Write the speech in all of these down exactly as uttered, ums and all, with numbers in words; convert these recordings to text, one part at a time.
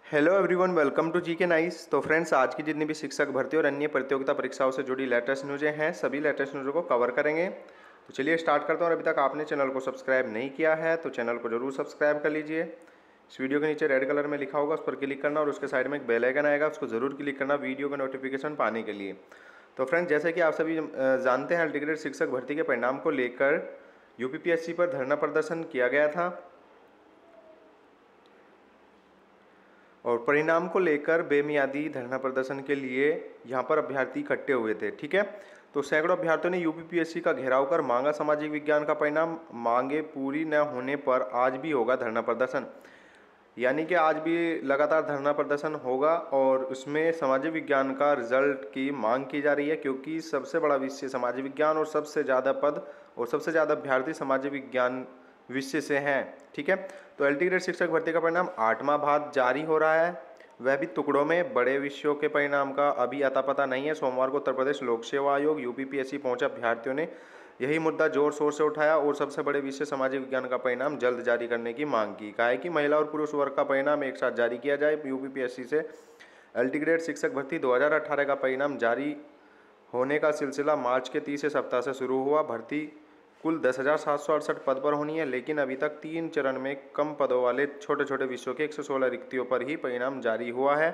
Hello everyone, welcome to G K nice. तो friends, आज की जितनी भी शिक्षक भर्ती और अन्य प्रतियोगिता परीक्षाओं से जुड़ी लेटेस्ट न्यूज़ें हैं, सभी लेटेस्ट न्यूज़ों को कवर करेंगे। तो चलिए स्टार्ट करते हैं। और अभी तक आपने चैनल को सब्सक्राइब नहीं किया है तो चैनल को जरूर सब्सक्राइब कर लीजिए। इस वीडियो के नीचे रेड कलर में लिखा होगा, उस पर क्लिक करना और उसके साइड में एक बेल आइकन आएगा, उसको जरूर क्लिक करना वीडियो का नोटिफिकेशन पाने के लिए। तो फ्रेंड्स, जैसे कि आप सभी जानते हैं, इंटीग्रेटेड शिक्षक भर्ती के परिणाम को लेकर यूपीपीएससी पर धरना प्रदर्शन किया गया था और परिणाम को लेकर बेमियादी धरना प्रदर्शन के लिए यहाँ पर अभ्यर्थी इकट्ठे हुए थे। ठीक है, तो सैकड़ों अभ्यर्थियों ने यूपीपीएससी का घेराव कर मांगा सामाजिक विज्ञान का परिणाम। मांगे पूरी न होने पर आज भी होगा धरना प्रदर्शन, यानी कि आज भी लगातार धरना प्रदर्शन होगा और उसमें सामाजिक विज्ञान का रिजल्ट की मांग की जा रही है, क्योंकि सबसे बड़ा विषय सामाजिक विज्ञान और सबसे ज़्यादा पद और सबसे ज़्यादा अभ्यर्थी सामाजिक विज्ञान विषय से हैं। ठीक है, तो एलटी ग्रेड शिक्षक भर्ती का परिणाम आठवां भाग जारी हो रहा है, वह भी टुकड़ों में। बड़े विषयों के परिणाम का अभी अता पता नहीं है। सोमवार को उत्तर प्रदेश लोक सेवा आयोग यूपीपीएससी पहुंचे अभ्यर्थियों ने यही मुद्दा जोर शोर से उठाया और सबसे बड़े विषय सामाजिक विज्ञान का परिणाम जल्द जारी करने की मांग की। कहा है कि महिला और पुरुष वर्ग का परिणाम एक साथ जारी किया जाए। यूपीपीएससी से एलटी ग्रेड शिक्षक भर्ती दो हज़ार अठारह का परिणाम जारी होने का सिलसिला मार्च के तीसरे सप्ताह से शुरू हुआ। भर्ती कुल दस हज़ार सात सौ अड़सठ पद पर होनी है, लेकिन अभी तक तीन चरण में कम पदों वाले छोटे छोटे विषयों के एक सौ सोलह रिक्तियों पर ही परिणाम जारी हुआ है।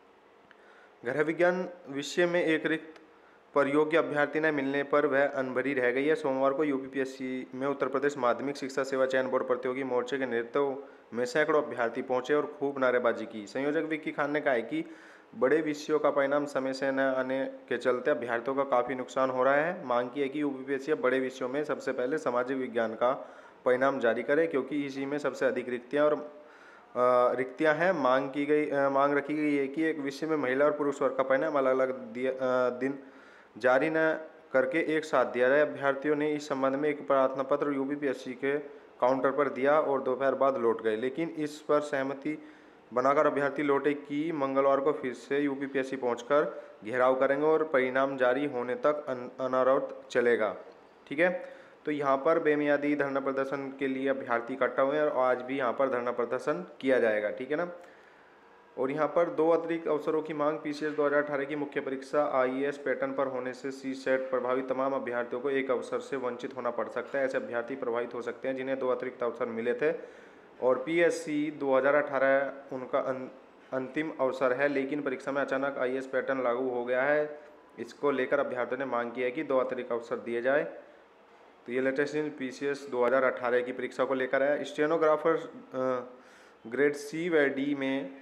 गृह विज्ञान विषय में एक रिक्त पर योग्य अभ्यर्थी न मिलने पर वह अनभरी रह गई है। सोमवार को यूपीपीएससी में उत्तर प्रदेश माध्यमिक शिक्षा सेवा चयन बोर्ड प्रतियोगी मोर्चे के नेतृत्व में सैकड़ों अभ्यर्थी पहुंचे और खूब नारेबाजी की। संयोजक विक्की खान ने कहा है कि बड़े विषयों का परिणाम समय से न आने के चलते अभ्यर्थियों का काफ़ी नुकसान हो रहा है। मांग की है कि यूपीपीएससी बड़े विषयों में सबसे पहले सामाजिक विज्ञान का परिणाम जारी करे, क्योंकि इसी में सबसे अधिक रिक्तियाँ और रिक्तियाँ हैं। मांग की गई मांग रखी गई है कि एक विषय में महिला और पुरुष वर्ग का परिणाम अलग अलग दिन जारी न करके एक साथ दिया जाए। अभ्यर्थियों ने इस संबंध में एक प्रार्थना पत्र यूपीपीएससी के काउंटर पर दिया और दोपहर बाद लौट गए, लेकिन इस पर सहमति बनाकर अभ्यर्थी लौटे कि मंगलवार को फिर से यूपीपीएससी पहुंचकर घेराव करेंगे और परिणाम जारी होने तक अनवरत चलेगा। ठीक है, तो यहाँ पर बेमियादी धरना प्रदर्शन के लिए अभ्यर्थी इकट्ठा हुए हैं और आज भी यहाँ पर धरना प्रदर्शन किया जाएगा। ठीक है ना। और यहाँ पर दो अतिरिक्त अवसरों की मांग। पीसीएस दो हज़ार अठारह की मुख्य परीक्षा आईएएस पैटर्न पर होने से सी सेट प्रभावित तमाम अभ्यर्थियों को एक अवसर से वंचित होना पड़ सकता है। ऐसे अभ्यर्थी प्रभावित हो सकते हैं जिन्हें दो अतिरिक्त अवसर मिले थे और पीएससी दो हज़ार अठारह उनका अं, अंतिम अवसर है, लेकिन परीक्षा में अचानक आईएएस पैटर्न लागू हो गया है। इसको लेकर अभ्यर्थियों ने मांग की है कि दो अतिरिक्त अवसर दिए जाए। तो ये लेटेस्ट न्यूज़ पीसीएस दो हज़ार अठारह की परीक्षा को लेकर है। स्टेनोग्राफर ग्रेड सी व डी में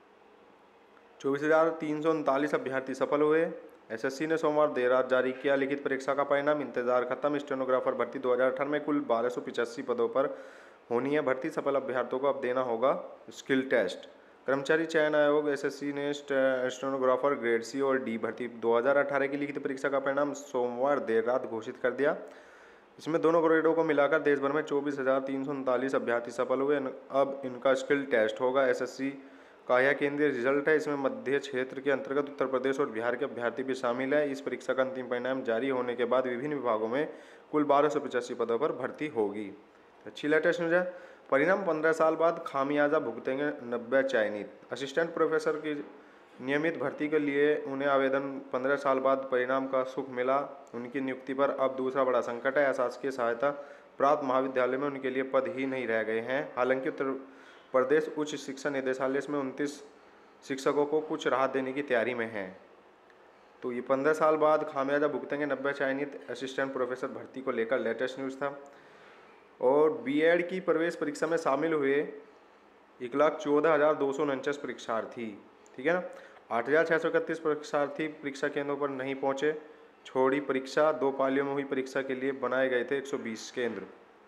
चौबीस हज़ार तीन सौ उनतालीस अभ्यर्थी सफल हुए। एसएससी ने सोमवार देर रात जारी किया लिखित परीक्षा का परिणाम। इंतजार खत्म। स्टेनोग्राफर भर्ती दो हज़ार अठारह में कुल बारह सौ पिचासी पदों पर होनी है भर्ती। सफल अभ्यर्थियों को अब देना होगा स्किल टेस्ट। कर्मचारी चयन आयोग एसएससी ने स्टेनोग्राफर ग्रेड सी और डी भर्ती दो हज़ार अठारह की लिखित परीक्षा का परिणाम सोमवार देर रात घोषित कर दिया। इसमें दोनों ग्रेडों को मिलाकर देश भर में चौबीस हज़ार तीन सौ उनतालीस अभ्यर्थी सफल हुए। अब इनका स्किल टेस्ट होगा। एसएससी का यह केंद्रीय रिजल्ट है। इसमें मध्य क्षेत्र के अंतर्गत उत्तर प्रदेश और बिहार के अभ्यर्थी भी शामिल है। इस परीक्षा का अंतिम परिणाम जारी होने के बाद विभिन्न विभागों में कुल बारह सौ पचासी पदों पर भर्ती होगी। अच्छी लेटेस्ट न्यूज़ है। परिणाम पंद्रह साल बाद खामियाजा भुगतेंगे नब्बे चयनित। असिस्टेंट प्रोफेसर की नियमित भर्ती के लिए उन्हें आवेदन पंद्रह साल बाद परिणाम का सुख मिला। उनकी नियुक्ति पर अब दूसरा बड़ा संकट है। अशासकीय सहायता प्राप्त महाविद्यालय में उनके लिए पद ही नहीं रह गए हैं। हालांकि उत्तर प्रदेश उच्च शिक्षा निदेशालय इसमें उनतीस शिक्षकों को कुछ राहत देने की तैयारी में है। तो ये पंद्रह साल बाद खामियाजा भुगतेंगे नब्बे चयनित असिस्टेंट प्रोफेसर भर्ती को लेकर लेटेस्ट न्यूज़ था। और बीएड की प्रवेश परीक्षा में शामिल हुए एक लाख चौदह हज़ार दो सौ उनचास परीक्षार्थी। ठीक है ना। आठ हज़ार छः सौ इकतीस परीक्षार्थी परीक्षा केंद्रों पर नहीं पहुंचे। छोड़ी परीक्षा। दो पालियों में हुई परीक्षा के लिए बनाए गए थे एक सौ बीस केंद्र।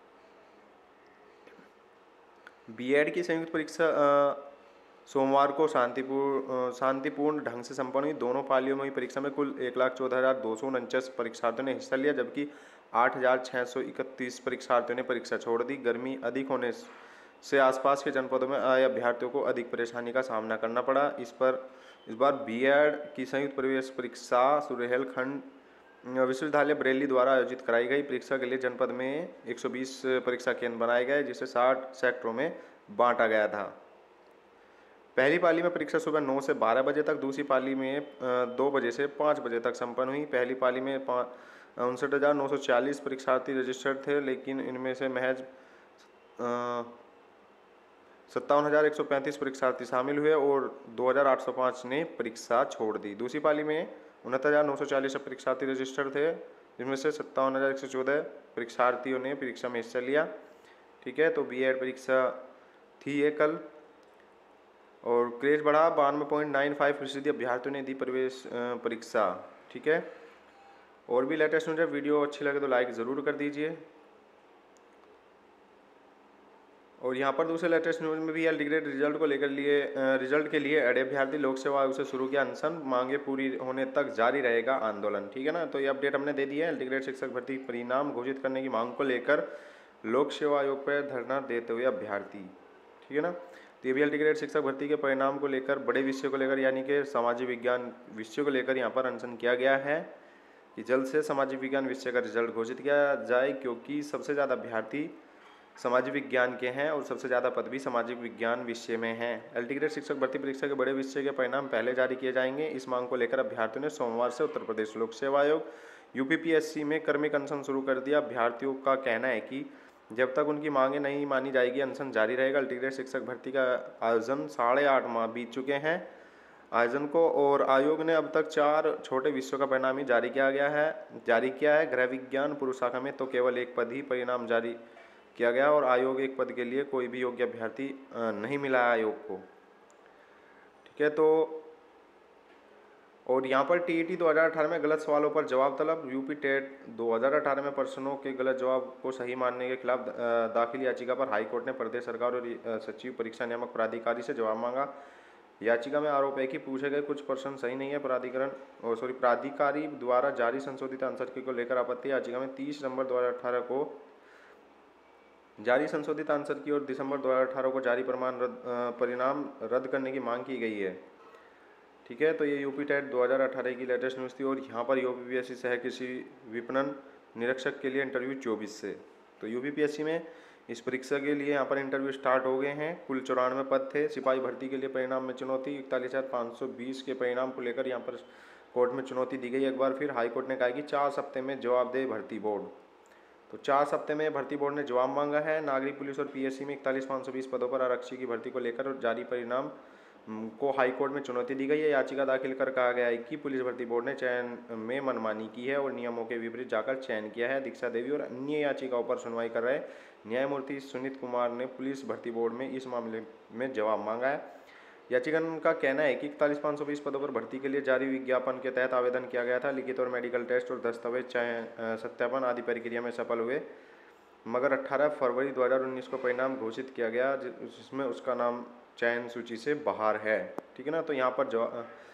बीएड की संयुक्त परीक्षा सोमवार को शांतिपूर्ण शांतिपूर्ण ढंग से संपन्न हुई। दोनों पालियों में हुई परीक्षा में कुल एक लाख चौदह हज़ार दो सौ उनचास परीक्षार्थियों ने हिस्सा लिया, जबकि आठ हज़ार छः सौ इकतीस परीक्षार्थियों ने परीक्षा छोड़ दी। गर्मी अधिक होने से आसपास के जनपदों में आए अभ्यर्थियों को अधिक परेशानी का सामना करना पड़ा। इस पर इस बार बीएड की संयुक्त प्रवेश परीक्षा सुरहेलखंड विश्वविद्यालय बरेली द्वारा आयोजित कराई गई। परीक्षा के लिए जनपद में एक सौ बीस परीक्षा केंद्र बनाए गए, जिसे साठ सेक्टरों में बांटा गया था। पहली पाली में परीक्षा सुबह नौ से बारह बजे तक, दूसरी पाली में दो बजे से पाँच बजे तक संपन्न हुई। पहली पाली में उनसठ हज़ार नौ सौ चालीस परीक्षार्थी रजिस्टर्ड थे, लेकिन इनमें से महज सत्तावन हज़ार एक सौ पैंतीस परीक्षार्थी शामिल हुए और दो हज़ार आठ सौ पाँच ने परीक्षा छोड़ दी। दूसरी पाली में उनहत्तर हज़ार नौ सौ चालीस परीक्षार्थी रजिस्टर्ड थे, जिनमें से सत्तावन हज़ार एक सौ चौदह परीक्षार्थियों ने परीक्षा में हिस्सा लिया। ठीक है, तो बी एड परीक्षा थी ये कल, और क्रेज बढ़ा, बानवे पॉइंट नाइन फाइव फीसदी अभ्यर्थियों ने दी प्रवेश परीक्षा। ठीक है, और भी लेटेस्ट न्यूज है। वीडियो अच्छी लगे तो लाइक ज़रूर कर दीजिए। और यहाँ पर दूसरे लेटेस्ट न्यूज में भी एल टी ग्रेड रिजल्ट को लेकर लिए रिजल्ट के लिए अड़े अभ्यर्थी लोक सेवा आयोग से शुरू किया अनशन, मांगे पूरी होने तक जारी रहेगा आंदोलन। ठीक है ना, तो ये अपडेट हमने दे दी है। एल टी ग्रेड शिक्षक भर्ती परिणाम घोषित करने की मांग को लेकर लोक सेवा आयोग पर धरना देते हुए अभ्यर्थी। ठीक है ना, तो ये भी एल टी ग्रेड शिक्षक भर्ती के परिणाम को लेकर बड़े विषय को लेकर यानी कि सामाजिक विज्ञान विषय को लेकर यहाँ पर अनशन किया गया है कि जल्द से सामाजिक विज्ञान विषय का रिजल्ट घोषित किया जाए, क्योंकि सबसे ज़्यादा अभ्यर्थी सामाजिक विज्ञान के हैं और सबसे ज़्यादा पद भी सामाजिक विज्ञान विषय में हैं। एल टी ग्रेड शिक्षक भर्ती परीक्षा के बड़े विषय के परिणाम पहले जारी किए जाएंगे। इस मांग को लेकर अभ्यर्थियों ने सोमवार से उत्तर प्रदेश लोक सेवा आयोग U P P S C में क्रमिक अनशन शुरू कर दिया। अभ्यर्थियों का कहना है कि जब तक उनकी मांगें नहीं मानी जाएगी अनशन जारी रहेगा। एल टी ग्रेड शिक्षक भर्ती का आयोजन साढ़े आठ माह बीत चुके हैं आयोजन को, और आयोग ने अब तक चार छोटे विषयों का परिणाम ही जारी किया गया है जारी किया है गृह विज्ञान पुरुष शाखा में तो केवल एक पद ही परिणाम जारी किया गया, और आयोग एक पद के लिए कोई भी योग्य अभ्यर्थी नहीं मिला है आयोग को। ठीक है, तो और यहाँ पर टी ई टी दो हज़ार अठारह में गलत सवालों पर जवाब तलब। यूपी टेट दो हज़ार अठारह में प्रश्नों के गलत जवाब को सही मानने के खिलाफ दाखिल याचिका पर हाईकोर्ट ने प्रदेश सरकार और सचिव परीक्षा नियामक प्राधिकारी से जवाब मांगा। याचिका में आरोप है कि पूछे गए कुछ प्रश्न सही नहीं है। प्राधिकरण और सॉरी प्राधिकारी द्वारा जारी संशोधित आंसर की को लेकर आपत्ति। याचिका में तीस नवंबर दो हज़ार अठारह को जारी संशोधित आंसर की और दिसंबर दो हज़ार अठारह को जारी प्रमाण रद्द परिणाम रद्द करने की मांग की गई है। ठीक है, तो ये यूपी टेट दो हज़ार अठारह की लेटेस्ट न्यूज़ थी। और यहाँ पर U P P S C सह कृषि विपणन निरीक्षक के लिए इंटरव्यू चौबीस से, तो U P P S C में इस परीक्षा के लिए यहाँ पर इंटरव्यू स्टार्ट हो गए हैं। कुल चौरानवे पद थे। सिपाही भर्ती के लिए परिणाम में चुनौती, इकतालीस हज़ार पाँच सौ बीस के परिणाम को लेकर यहाँ पर कोर्ट में चुनौती दी गई। एक बार फिर हाईकोर्ट ने कहा कि चार सप्ते में जवाब दे भर्ती बोर्ड, तो चार सप्ते में भर्ती बोर्ड ने जवाब मांगा है। नागरिक पुलिस और पी एस सी में इकतालीस पाँच सौ बीस पदों पर आरक्षी की भर्ती को लेकर और जारी परिणाम को हाईकोर्ट में चुनौती दी गई है। याचिका दाखिल कर कहा गया है कि पुलिस भर्ती बोर्ड ने चयन में मनमानी की है और नियमों के विपरीत जाकर चयन किया है। दीक्षा देवी और अन्य याचिकाओं पर सुनवाई कर रहे न्यायमूर्ति सुनीत कुमार ने पुलिस भर्ती बोर्ड में इस मामले में जवाब मांगा है। याचिकन का कहना है कि इकतालीस पाँच सौ बीस पदों पर भर्ती के लिए जारी विज्ञापन के तहत आवेदन किया गया था। लिखित और मेडिकल टेस्ट और दस्तावेज चयन सत्यापन आदि प्रक्रिया में सफल हुए, मगर अठारह फरवरी दो हज़ार उन्नीस को परिणाम घोषित किया गया जिसमें उसका नाम चयन सूची से बाहर है। ठीक है ना, तो यहाँ पर जो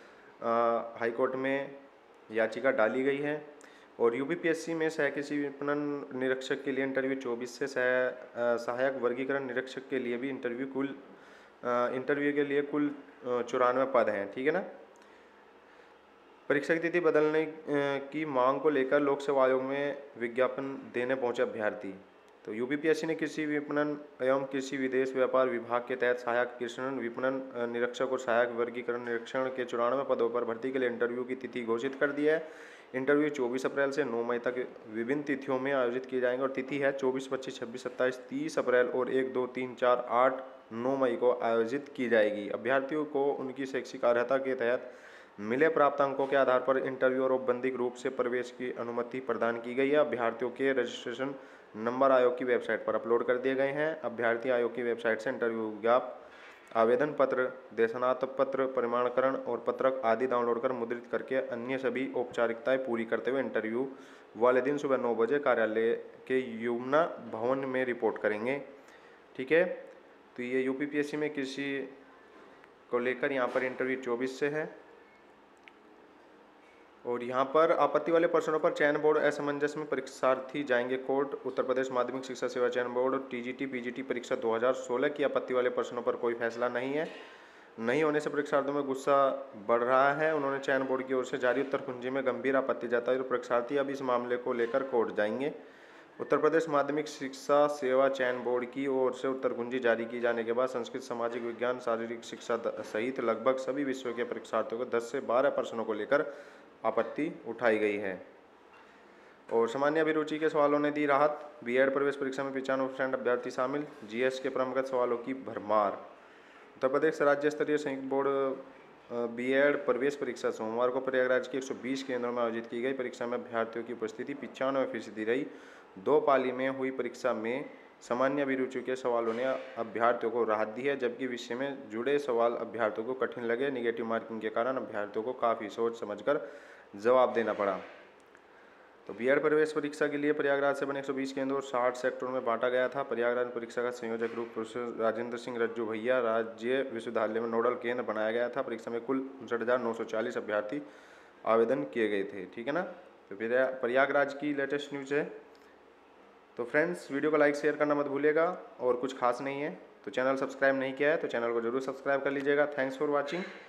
हाई कोर्ट में याचिका डाली गई है। और U P P S C में सह कृषि विपणन निरीक्षक के लिए इंटरव्यू चौबीस से सह सहायक वर्गीकरण निरीक्षक के लिए भी इंटरव्यू कुल इंटरव्यू के लिए कुल चौरानवे पद हैं। ठीक है ना, परीक्षा की तिथि बदलने की मांग को लेकर लोक सेवा आयोग में विज्ञापन देने पहुंचे अभ्यर्थी। तो U P P S C ने कृषि विपणन एवं कृषि विदेश व्यापार विभाग के तहत सहायक कृषि विपणन निरीक्षक और सहायक वर्गीकरण निरीक्षण के चौरानवे पदों पर भर्ती के लिए इंटरव्यू की तिथि घोषित कर दी है। इंटरव्यू चौबीस अप्रैल से नौ मई तक विभिन्न तिथियों में आयोजित किए जाएंगे और तिथि है चौबीस पच्चीस छब्बीस सत्ताईस तीस अप्रैल और एक दो तीन चार आठ नौ मई को आयोजित की जाएगी। अभ्यर्थियों को उनकी शैक्षिक अर्हता के तहत मिले प्राप्त अंकों के आधार पर इंटरव्यू और औपबंधिक रूप से प्रवेश की अनुमति प्रदान की गई है। अभ्यर्थियों के रजिस्ट्रेशन नंबर आयोग की वेबसाइट पर अपलोड कर दिए गए हैं। अभ्यर्थी आयोग की वेबसाइट से इंटरव्यू ज्ञापन, आवेदन पत्र, देशनाथ पत्र, प्रमाणीकरण और पत्रक आदि डाउनलोड कर मुद्रित करके अन्य सभी औपचारिकताएं पूरी करते हुए इंटरव्यू वाले दिन सुबह नौ बजे कार्यालय के यमुना भवन में रिपोर्ट करेंगे। ठीक है, तो ये U P P S C में कृषि को लेकर यहाँ पर इंटरव्यू चौबीस से है। और यहाँ पर आपत्ति वाले प्रश्नों पर चयन बोर्ड असमंजस में परीक्षार्थी जाएंगे कोर्ट। उत्तर प्रदेश माध्यमिक शिक्षा सेवा चयन बोर्ड और T G T P G T परीक्षा दो हज़ार सोलह की आपत्ति वाले प्रश्नों पर कोई फैसला नहीं है। नहीं होने से परीक्षार्थियों में गुस्सा बढ़ रहा है। उन्होंने चयन बोर्ड की ओर से जारी उत्तर कुंजी में गंभीर आपत्ति जताई और परीक्षार्थी अब इस मामले को लेकर कोर्ट जाएंगे। उत्तर प्रदेश माध्यमिक शिक्षा सेवा चयन बोर्ड की ओर से उत्तर कुंजी जारी की जाने के बाद संस्कृत, सामाजिक विज्ञान, शारीरिक शिक्षा सहित लगभग सभी विषयों के परीक्षार्थियों को दस से बारह प्रश्नों को लेकर आपत्ति उठाई गई है। और सामान्य अभिरुचि के सवालों ने दी राहत। बीएड प्रवेश परीक्षा में पचानवे परसेंट अभ्यर्थी शामिल। जीएस के परंपरागत सवालों की भरमार। उत्तर प्रदेश राज्य स्तरीय संयुक्त बोर्ड बीएड प्रवेश परीक्षा सोमवार को प्रयागराज के एक सौ बीस केंद्रों में आयोजित की गई। परीक्षा में अभ्यर्थियों की उपस्थिति पचानवे फीसदी रही। दो पाली में हुई परीक्षा में सामान्य अभिरुचि के सवालों ने अभ्यर्थियों को राहत दी है, जबकि विषय में जुड़े सवाल अभ्यर्थियों को कठिन लगे। निगेटिव मार्किंग के कारण अभ्यर्थियों को काफ़ी सोच समझकर जवाब देना पड़ा। तो बीएड प्रवेश परीक्षा के लिए प्रयागराज से बने एक सौ बीस केंद्रों और साठ सेक्टरों में बांटा गया था। प्रयागराज परीक्षा का संयोजक रूप प्रोफेसर राजेंद्र सिंह रज्जू भैया राज्य विश्वविद्यालय में नोडल केंद्र बनाया गया था। परीक्षा में कुल उनसठ हज़ार नौ सौ चालीस अभ्यर्थी आवेदन किए गए थे। ठीक है ना। तो प्रयागराज की लेटेस्ट न्यूज़ है। तो फ्रेंड्स, वीडियो को लाइक शेयर करना मत भूलिएगा। और कुछ खास नहीं है, तो चैनल सब्सक्राइब नहीं किया है तो चैनल को जरूर सब्सक्राइब कर लीजिएगा। Thanks for watching.